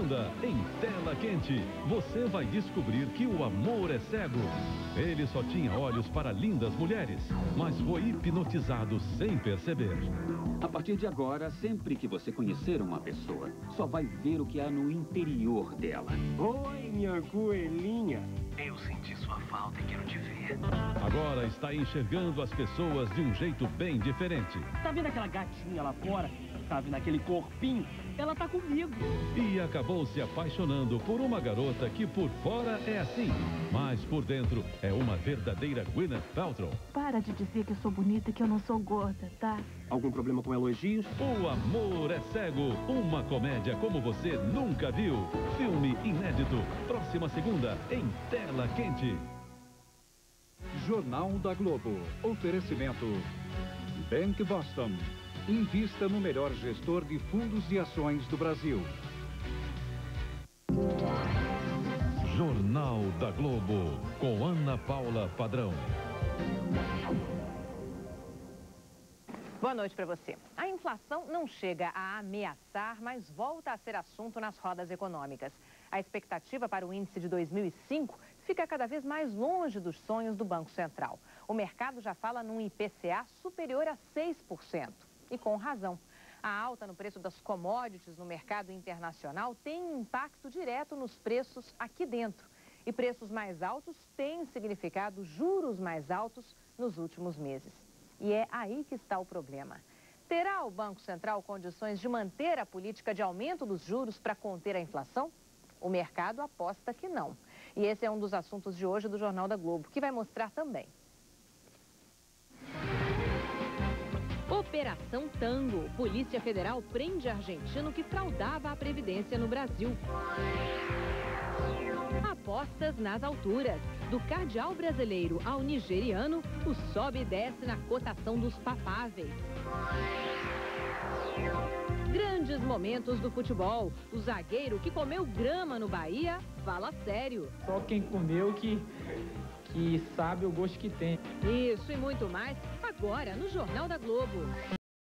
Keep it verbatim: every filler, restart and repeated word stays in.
segunda, em Tela Quente, você vai descobrir que o amor é cego. Ele só tinha olhos para lindas mulheres, mas foi hipnotizado sem perceber. A partir de agora, sempre que você conhecer uma pessoa, só vai ver o que há no interior dela. Oi, minha coelhinha. Eu senti sua falta e quero te ver. Agora está enxergando as pessoas de um jeito bem diferente. Tá vendo aquela gatinha lá fora? Tá vendo aquele corpinho? Ela tá comigo. E acabou se apaixonando por uma garota que por fora é assim, mas por dentro é uma verdadeira Gwyneth Paltrow. Para de dizer que eu sou bonita e que eu não sou gorda, tá? Algum problema com elogios? O Amor é Cego, uma comédia como você nunca viu. Filme inédito, próxima segunda, em Tela Quente. Jornal da Globo. Oferecimento Bank Boston. Invista no melhor gestor de fundos e ações do Brasil. Jornal da Globo, com Ana Paula Padrão. Boa noite para você. A inflação não chega a ameaçar, mas volta a ser assunto nas rodas econômicas. A expectativa para o índice de dois mil e cinco fica cada vez mais longe dos sonhos do Banco Central. O mercado já fala num I P C A superior a seis por cento. E com razão. A alta no preço das commodities no mercado internacional tem impacto direto nos preços aqui dentro. E preços mais altos têm significado juros mais altos nos últimos meses. E é aí que está o problema. Terá o Banco Central condições de manter a política de aumento dos juros para conter a inflação? O mercado aposta que não. E esse é um dos assuntos de hoje do Jornal da Globo, que vai mostrar também. Operação Tango. Polícia Federal prende argentino que fraudava a Previdência no Brasil. Apostas nas alturas. Do cardeal brasileiro ao nigeriano, o sobe e desce na cotação dos papáveis. Grandes momentos do futebol. O zagueiro que comeu grama no Bahia fala sério. Só quem comeu que, que sabe o gosto que tem. Isso e muito mais agora no Jornal da Globo.